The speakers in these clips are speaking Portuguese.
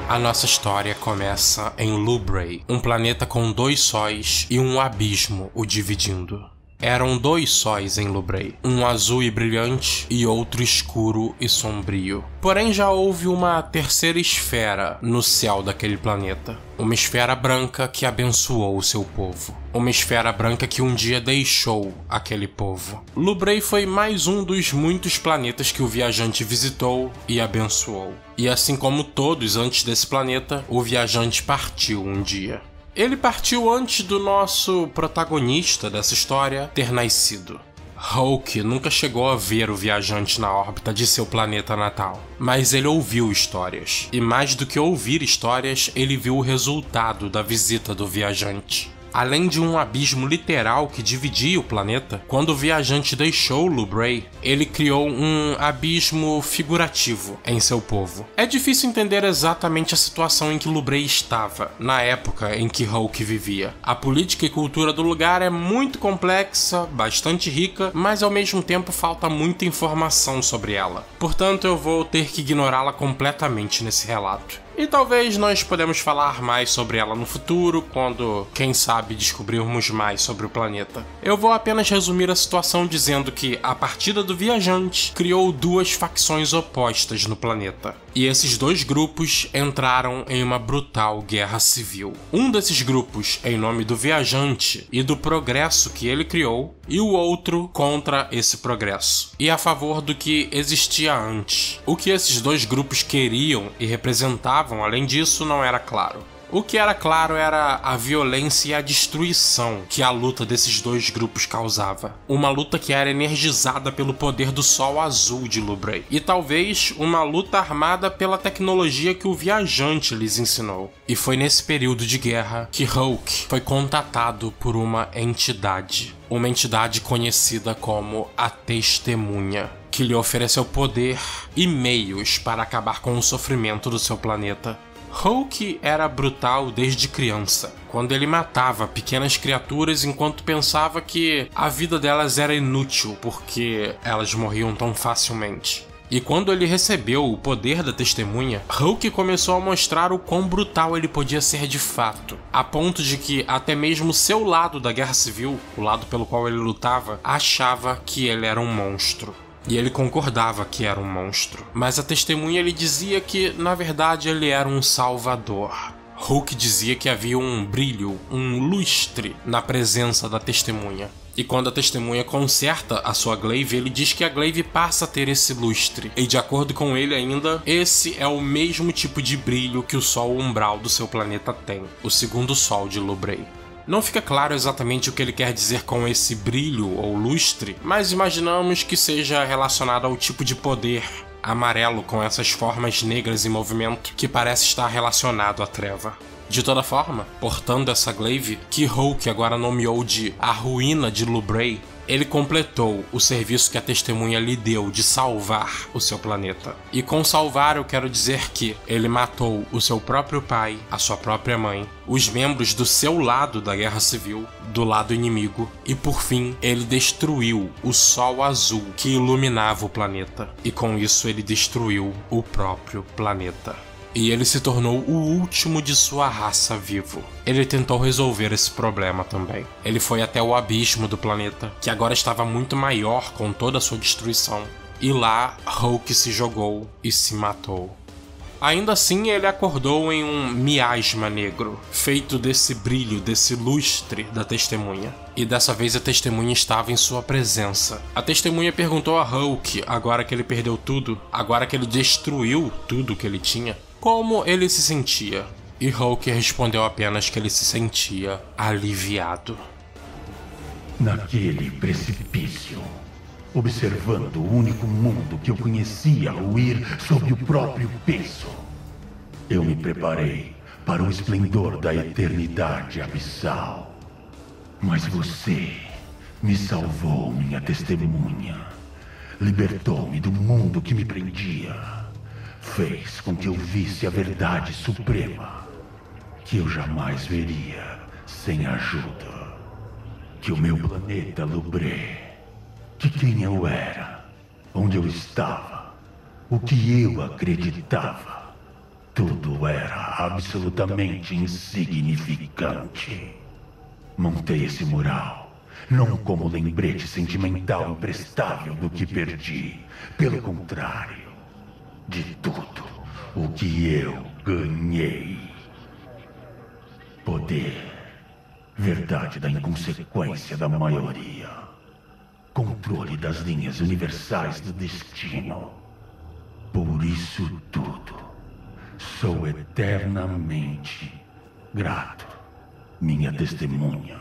A nossa história começa em Lubray, um planeta com 2 sóis e um abismo o dividindo. Eram 2 sóis em Lubray, um azul e brilhante e outro escuro e sombrio. Porém já houve uma terceira esfera no céu daquele planeta. Uma esfera branca que abençoou o seu povo. Uma esfera branca que um dia deixou aquele povo. Lubray foi mais um dos muitos planetas que o viajante visitou e abençoou. E assim como todos antes desse planeta, o viajante partiu um dia. Ele partiu antes do nosso protagonista dessa história ter nascido. Hulk nunca chegou a ver o viajante na órbita de seu planeta natal, mas ele ouviu histórias. E mais do que ouvir histórias, ele viu o resultado da visita do viajante. Além de um abismo literal que dividia o planeta, quando o viajante deixou Lubray, ele criou um abismo figurativo em seu povo. É difícil entender exatamente a situação em que Lubray estava, na época em que Hulk vivia. A política e cultura do lugar é muito complexa, bastante rica, mas ao mesmo tempo falta muita informação sobre ela. Portanto, eu vou ter que ignorá-la completamente nesse relato. E talvez nós podemos falar mais sobre ela no futuro, quando, quem sabe, descobrirmos mais sobre o planeta. Eu vou apenas resumir a situação dizendo que a partida do viajante criou 2 facções opostas no planeta. E esses 2 grupos entraram em uma brutal guerra civil. Um desses grupos em nome do viajante e do progresso que ele criou, e o outro contra esse progresso, e a favor do que existia antes. O que esses 2 grupos queriam e representavam, além disso, não era claro. O que era claro era a violência e a destruição que a luta desses 2 grupos causava. Uma luta que era energizada pelo poder do Sol Azul de Lubray. E talvez uma luta armada pela tecnologia que o viajante lhes ensinou. E foi nesse período de guerra que Hulk foi contatado por uma entidade. Uma entidade conhecida como a Testemunha, que lhe ofereceu poder e meios para acabar com o sofrimento do seu planeta. Hulk era brutal desde criança, quando ele matava pequenas criaturas enquanto pensava que a vida delas era inútil porque elas morriam tão facilmente. E quando ele recebeu o poder da Testemunha, Hulk começou a mostrar o quão brutal ele podia ser de fato, a ponto de que até mesmo seu lado da Guerra Civil, o lado pelo qual ele lutava, achava que ele era um monstro. E ele concordava que era um monstro. Mas a Testemunha lhe dizia que, na verdade, ele era um salvador. Hulk dizia que havia um brilho, um lustre na presença da Testemunha. E quando a Testemunha conserta a sua glaive, ele diz que a glaive passa a ter esse lustre. E de acordo com ele ainda, esse é o mesmo tipo de brilho que o Sol umbral do seu planeta tem, o segundo Sol de Lubray. Não fica claro exatamente o que ele quer dizer com esse brilho ou lustre, mas imaginamos que seja relacionado ao tipo de poder amarelo com essas formas negras em movimento que parece estar relacionado à treva. De toda forma, portando essa glaive, que Hulk agora nomeou de a ruína de Lubray, ele completou o serviço que a Testemunha lhe deu de salvar o seu planeta. E com salvar eu quero dizer que ele matou o seu próprio pai, a sua própria mãe, os membros do seu lado da Guerra Civil, do lado inimigo, e por fim ele destruiu o Sol Azul que iluminava o planeta. E com isso ele destruiu o próprio planeta. E ele se tornou o último de sua raça vivo. Ele tentou resolver esse problema também. Ele foi até o abismo do planeta, que agora estava muito maior com toda a sua destruição. E lá, Hulk se jogou e se matou. Ainda assim, ele acordou em um miasma negro, feito desse brilho, desse lustre da Testemunha. E dessa vez a Testemunha estava em sua presença. A Testemunha perguntou a Hulk, agora que ele perdeu tudo, agora que ele destruiu tudo que ele tinha, como ele se sentia. E Hulk respondeu apenas que ele se sentia aliviado. Naquele precipício, observando o único mundo que eu conhecia ruir sob o próprio peso, eu me preparei para o esplendor da eternidade abissal. Mas você me salvou, minha Testemunha. Libertou-me do mundo que me prendia. Fez com que eu visse a verdade suprema, que eu jamais veria sem ajuda. Que o meu planeta Lubray, de quem eu era, onde eu estava, o que eu acreditava, Tudo era absolutamente insignificante. Montei esse mural, não como lembrete sentimental imprestável do que perdi. Pelo contrário, de tudo o que eu ganhei. Poder. Verdade da inconsequência da maioria. Controle das linhas universais do destino. Por isso tudo, sou eternamente grato, minha testemunha.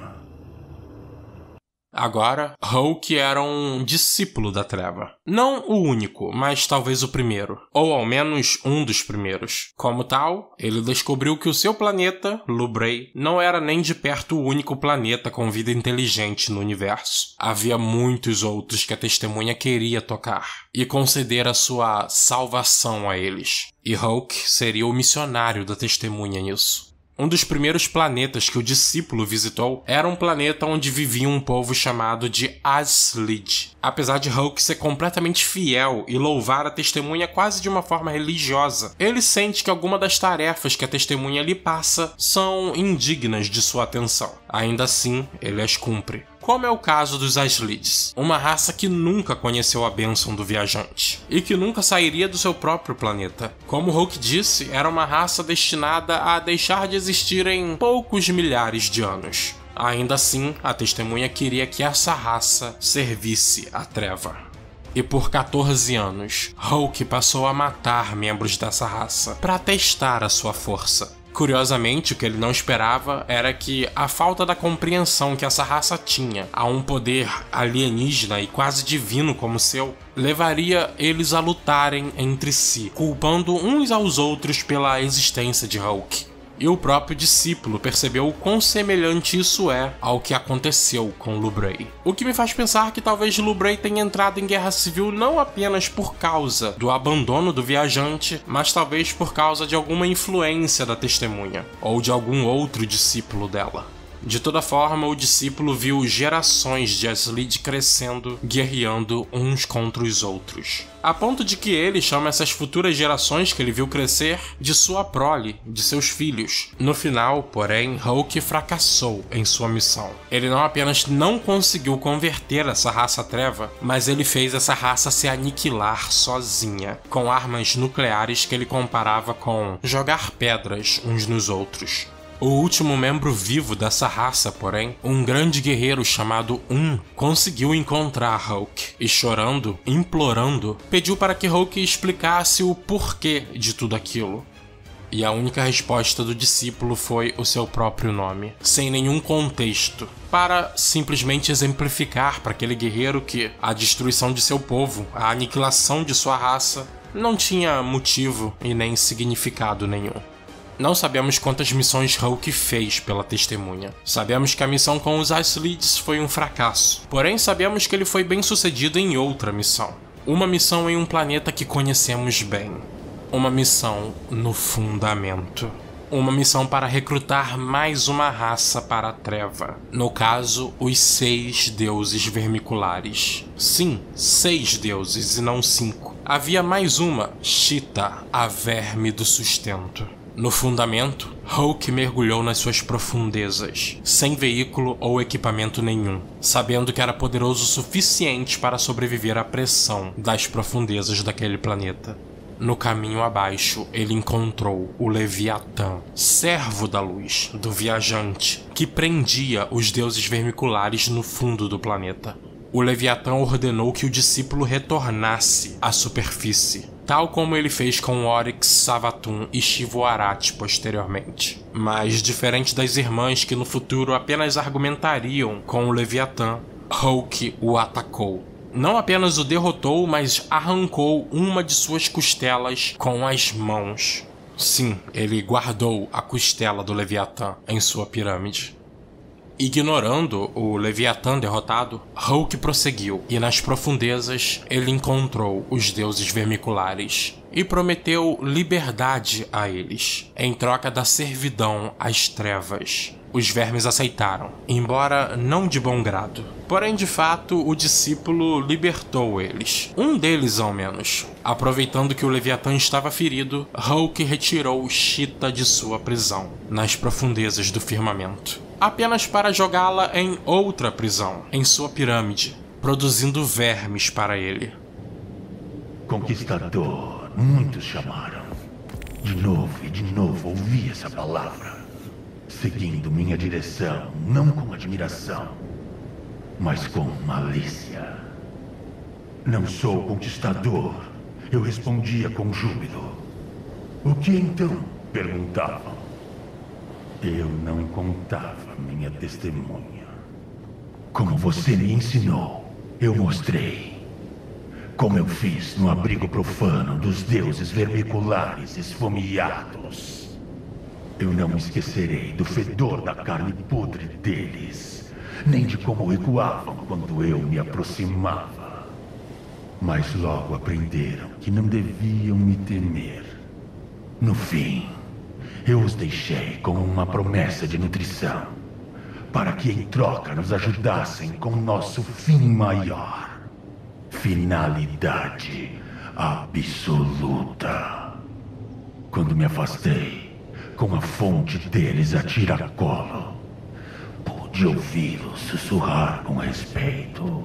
Agora, Hulk era um discípulo da treva. Não o único, mas talvez o primeiro. Ou ao menos um dos primeiros. Como tal, ele descobriu que o seu planeta, Lubray, não era nem de perto o único planeta com vida inteligente no universo. Havia muitos outros que a testemunha queria tocar e conceder a sua salvação a eles. E Hulk seria o missionário da testemunha nisso. Um dos primeiros planetas que o discípulo visitou era um planeta onde vivia um povo chamado de Aslid. Apesar de Hulk ser completamente fiel e louvar a testemunha quase de uma forma religiosa, ele sente que alguma das tarefas que a testemunha lhe passa são indignas de sua atenção. Ainda assim, ele as cumpre. Como é o caso dos Aslids, uma raça que nunca conheceu a bênção do viajante e que nunca sairia do seu próprio planeta. Como Hulk disse, era uma raça destinada a deixar de existir em poucos milhares de anos. Ainda assim, a testemunha queria que essa raça servisse à treva. E por 14 anos, Hulk passou a matar membros dessa raça para testar a sua força. Curiosamente, o que ele não esperava era que a falta da compreensão que essa raça tinha a um poder alienígena e quase divino como o seu, levaria eles a lutarem entre si, culpando uns aos outros pela existência de Hulk. E o próprio discípulo percebeu o quão semelhante isso é ao que aconteceu com Lubray. O que me faz pensar que talvez Lubray tenha entrado em guerra civil não apenas por causa do abandono do viajante, mas talvez por causa de alguma influência da testemunha, ou de algum outro discípulo dela. De toda forma, o discípulo viu gerações de Aslid crescendo, guerreando uns contra os outros. A ponto de que ele chama essas futuras gerações que ele viu crescer de sua prole, de seus filhos. No final, porém, Hulk fracassou em sua missão. Ele não apenas não conseguiu converter essa raça treva, mas ele fez essa raça se aniquilar sozinha, com armas nucleares que ele comparava com jogar pedras uns nos outros. O último membro vivo dessa raça, porém, um grande guerreiro chamado conseguiu encontrar Hulk e, chorando, implorando, pediu para que Hulk explicasse o porquê de tudo aquilo. E a única resposta do discípulo foi o seu próprio nome, sem nenhum contexto, para simplesmente exemplificar para aquele guerreiro que a destruição de seu povo, a aniquilação de sua raça, não tinha motivo e nem significado nenhum. Não sabemos quantas missões Hulk fez pela testemunha. Sabemos que a missão com os Aslids foi um fracasso. Porém, sabemos que ele foi bem sucedido em outra missão. Uma missão em um planeta que conhecemos bem. Uma missão no fundamento. Uma missão para recrutar mais uma raça para a treva. No caso, os 6 deuses vermiculares. Sim, 6 deuses e não 5. Havia mais uma, Cheetah, a verme do sustento. No fundamento, Hulk mergulhou nas suas profundezas, sem veículo ou equipamento nenhum, sabendo que era poderoso o suficiente para sobreviver à pressão das profundezas daquele planeta. No caminho abaixo, ele encontrou o Leviatã, servo da luz, do viajante, que prendia os deuses vermiculares no fundo do planeta. O Leviatã ordenou que o discípulo retornasse à superfície, tal como ele fez com Oryx, Savathûn e Xivu-Arathi posteriormente. Mas, diferente das irmãs que no futuro apenas argumentariam com o Leviatã, Hulk o atacou. Não apenas o derrotou, mas arrancou uma de suas costelas com as mãos. Sim, ele guardou a costela do Leviatã em sua pirâmide. Ignorando o Leviatã derrotado, Hulk prosseguiu e nas profundezas ele encontrou os deuses vermiculares e prometeu liberdade a eles, em troca da servidão às trevas. Os vermes aceitaram, embora não de bom grado. Porém, de fato, o discípulo libertou eles. Um deles, ao menos. Aproveitando que o Leviatã estava ferido, Hulk retirou Cheetah de sua prisão, nas profundezas do firmamento. Apenas para jogá-la em outra prisão, em sua pirâmide, produzindo vermes para ele. Conquistador, muitos chamaram. De novo e de novo ouvi essa palavra, seguindo minha direção, não com admiração, mas com malícia. Não sou conquistador, eu respondia com júbilo. O que então? Perguntavam. Eu não contava minha testemunha. Como você me ensinou, eu mostrei. Como eu fiz no abrigo profano dos deuses vermiculares esfomeados. Eu não me esquecerei do fedor da carne podre deles, nem de como recuavam quando eu me aproximava. Mas logo aprenderam que não deviam me temer. No fim, eu os deixei com uma promessa de nutrição, para que em troca nos ajudassem com nosso fim maior. Finalidade absoluta. Quando me afastei, com a fonte deles a tiracolo, pude ouvi-los sussurrar com respeito.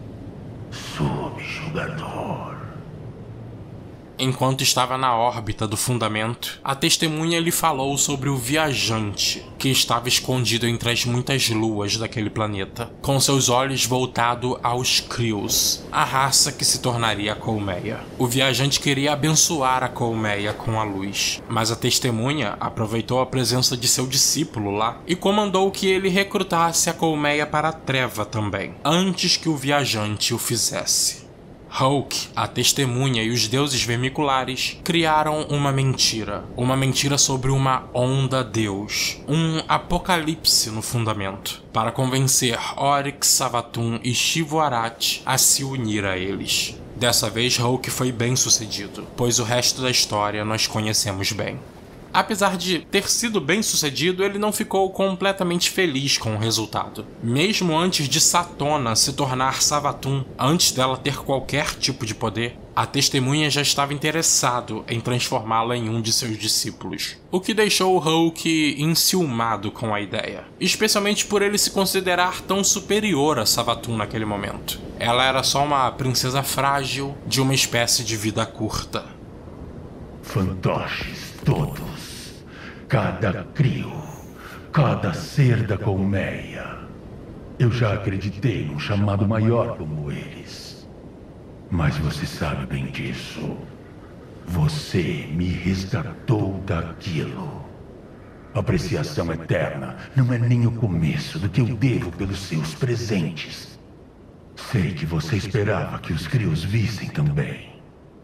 Subjugador. Enquanto estava na órbita do fundamento, a testemunha lhe falou sobre o viajante, que estava escondido entre as muitas luas daquele planeta, com seus olhos voltados aos Krios, a raça que se tornaria a Colmeia. O viajante queria abençoar a Colmeia com a luz, mas a testemunha aproveitou a presença de seu discípulo lá e comandou que ele recrutasse a Colmeia para a treva também, antes que o viajante o fizesse. Hulk, a testemunha e os deuses vermiculares criaram uma mentira sobre uma onda-deus, um apocalipse no fundamento, para convencer Oryx, Savathûn e Xivu-Arath a se unir a eles. Dessa vez Hulk foi bem sucedido, pois o resto da história nós conhecemos bem. Apesar de ter sido bem sucedido, ele não ficou completamente feliz com o resultado. Mesmo antes de Satona se tornar Savathûn, antes dela ter qualquer tipo de poder, a testemunha já estava interessado em transformá-la em um de seus discípulos. O que deixou o Hulk enciumado com a ideia, especialmente por ele se considerar tão superior a Savathûn naquele momento. Ela era só uma princesa frágil de uma espécie de vida curta. Fantoches todos. Cada crio, cada ser da colmeia. Eu já acreditei num chamado maior como eles. Mas você sabe bem disso. Você me resgatou daquilo. Apreciação eterna não é nem o começo do que eu devo pelos seus presentes. Sei que você esperava que os crios vissem também.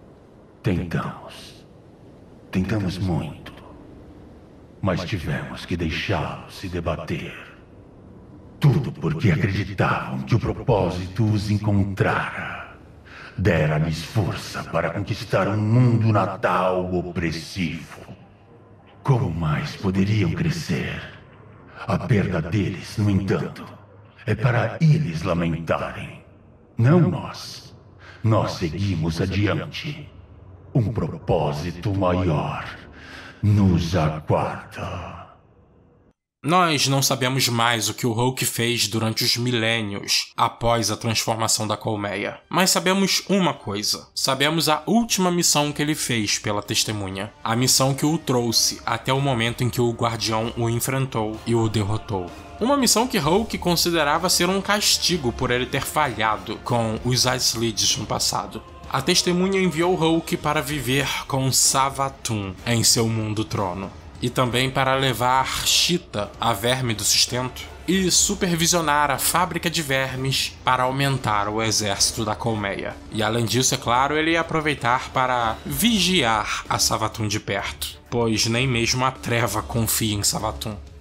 Tentamos muito. Mas tivemos que deixá-los se debater. Tudo porque acreditavam que o propósito os encontrara. Dera-lhes força para conquistar um mundo natal opressivo. Como mais poderiam crescer? A perda deles, no entanto, é para eles lamentarem. Não nós. Nós seguimos adiante. Um propósito maior nos aguarda. Nós não sabemos mais o que o Hulk fez durante os milênios após a transformação da colmeia, mas sabemos uma coisa. Sabemos a última missão que ele fez pela testemunha, a missão que o trouxe até o momento em que o Guardião o enfrentou e o derrotou. Uma missão que Hulk considerava ser um castigo por ele ter falhado com os Aslids no passado. A testemunha enviou Hulk para viver com Savathûn em seu mundo trono, e também para levar Cheetah, a verme do sustento, e supervisionar a fábrica de vermes para aumentar o exército da colmeia. E além disso, é claro, ele ia aproveitar para vigiar a Savathûn de perto, pois nem mesmo a treva confia em Savathûn.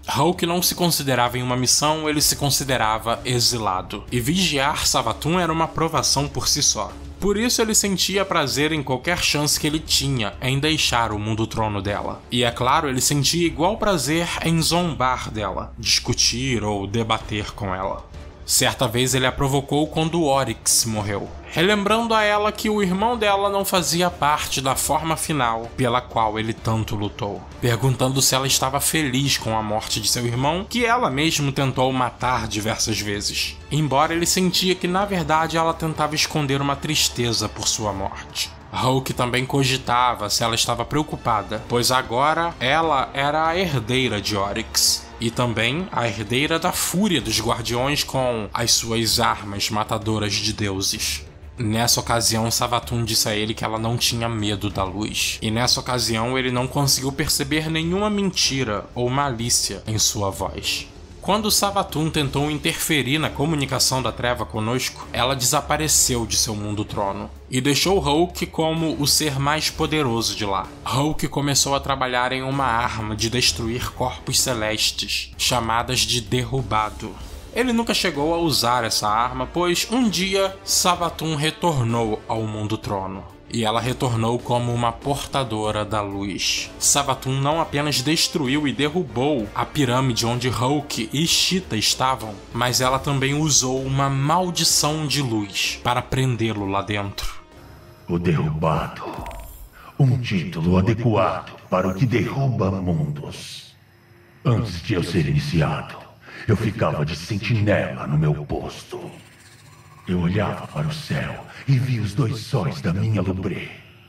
Hulk não se considerava em uma missão, ele se considerava exilado. E vigiar Savathûn era uma provação por si só. Por isso ele sentia prazer em qualquer chance que ele tinha em deixar o mundo trono dela. E é claro, ele sentia igual prazer em zombar dela, discutir ou debater com ela. Certa vez ele a provocou quando Oryx morreu, relembrando a ela que o irmão dela não fazia parte da forma final pela qual ele tanto lutou, perguntando se ela estava feliz com a morte de seu irmão, que ela mesmo tentou matar diversas vezes, embora ele sentia que na verdade ela tentava esconder uma tristeza por sua morte. Hulk também cogitava se ela estava preocupada, pois agora ela era a herdeira de Oryx. E também a herdeira da fúria dos Guardiões com as suas armas matadoras de deuses. Nessa ocasião, Savathûn disse a ele que ela não tinha medo da luz. E nessa ocasião, ele não conseguiu perceber nenhuma mentira ou malícia em sua voz. Quando Savathûn tentou interferir na comunicação da treva conosco, ela desapareceu de seu mundo trono e deixou Hulk como o ser mais poderoso de lá. Hulk começou a trabalhar em uma arma de destruir corpos celestes, chamadas de Derrubado. Ele nunca chegou a usar essa arma, pois um dia Savathûn retornou ao mundo trono. E ela retornou como uma portadora da luz. Savathûn não apenas destruiu e derrubou a pirâmide onde Hulk e Cheetah estavam, mas ela também usou uma maldição de luz para prendê-lo lá dentro. O Derrubado. Um título adequado para o que derruba mundos. Antes de eu ser iniciado, eu ficava de sentinela no meu posto. Eu olhava para o céu e vi os dois sóis da minha Lubré.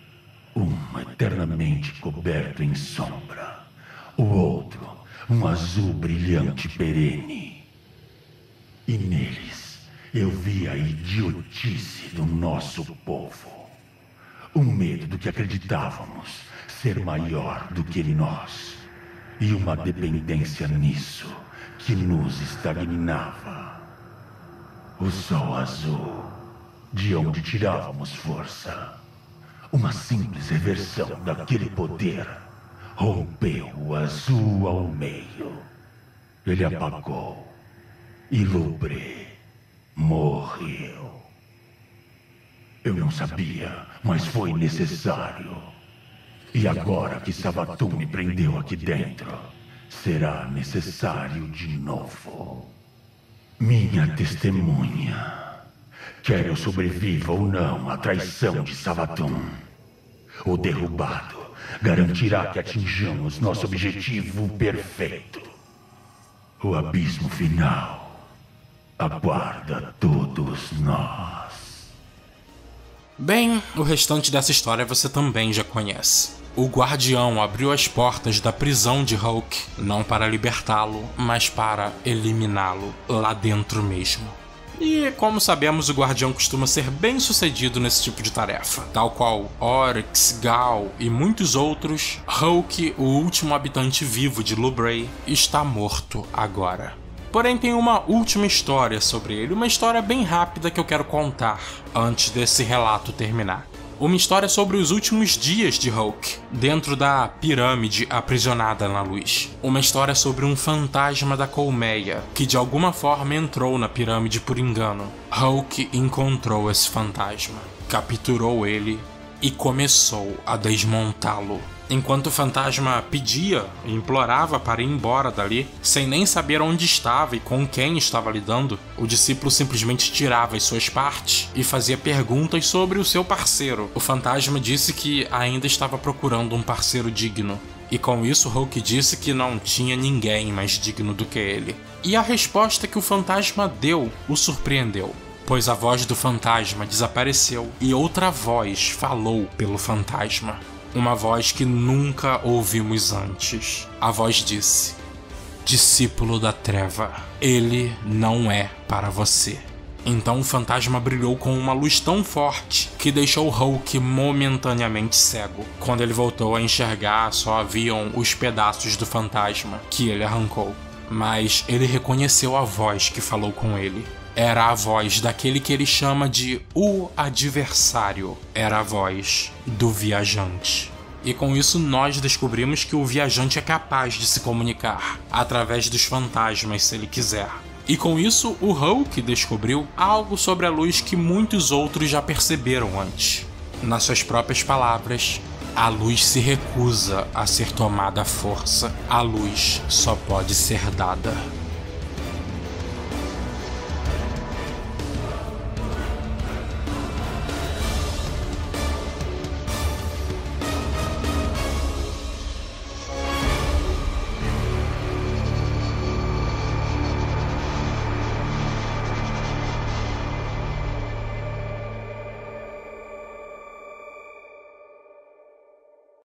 Um eternamente coberto em sombra. O outro, um azul brilhante perene. E neles, eu vi a idiotice do nosso povo. O medo do que acreditávamos ser maior do que nós. E uma dependência nisso que nos estagnava. O sol azul, de onde tirávamos força. Uma simples reversão daquele poder rompeu o azul ao meio. Ele apagou e Lubré morreu. Eu não sabia, mas foi necessário. E agora que Savathûn me prendeu aqui dentro, será necessário de novo. Minha testemunha. Quer eu sobreviva ou não à traição de Savathûn, o Derrubado garantirá que atinjamos nosso objetivo perfeito. O abismo final aguarda todos nós. Bem, o restante dessa história você também já conhece. O Guardião abriu as portas da prisão de Hulk, não para libertá-lo, mas para eliminá-lo lá dentro mesmo. E, como sabemos, o Guardião costuma ser bem sucedido nesse tipo de tarefa. Tal qual Oryx, Gal e muitos outros, Hulk, o último habitante vivo de Lubré, está morto agora. Porém, tem uma última história sobre ele, uma história bem rápida que eu quero contar antes desse relato terminar. Uma história sobre os últimos dias de Hulk, dentro da pirâmide aprisionada na luz. Uma história sobre um fantasma da colmeia, que de alguma forma entrou na pirâmide por engano. Hulk encontrou esse fantasma, capturou ele e começou a desmontá-lo. Enquanto o fantasma pedia e implorava para ir embora dali, sem nem saber onde estava e com quem estava lidando, o discípulo simplesmente tirava as suas partes e fazia perguntas sobre o seu parceiro. O fantasma disse que ainda estava procurando um parceiro digno, e com isso Hulk disse que não tinha ninguém mais digno do que ele. E a resposta que o fantasma deu o surpreendeu, pois a voz do fantasma desapareceu e outra voz falou pelo fantasma. Uma voz que nunca ouvimos antes. A voz disse: discípulo da treva, ele não é para você. Então o fantasma brilhou com uma luz tão forte que deixou Hulk momentaneamente cego. Quando ele voltou a enxergar, só haviam os pedaços do fantasma que ele arrancou. Mas ele reconheceu a voz que falou com ele. Era a voz daquele que ele chama de o adversário. Era a voz do viajante. E com isso nós descobrimos que o viajante é capaz de se comunicar através dos fantasmas se ele quiser. E com isso o Hulk descobriu algo sobre a luz que muitos outros já perceberam antes. Nas suas próprias palavras, a luz se recusa a ser tomada à força. A luz só pode ser dada.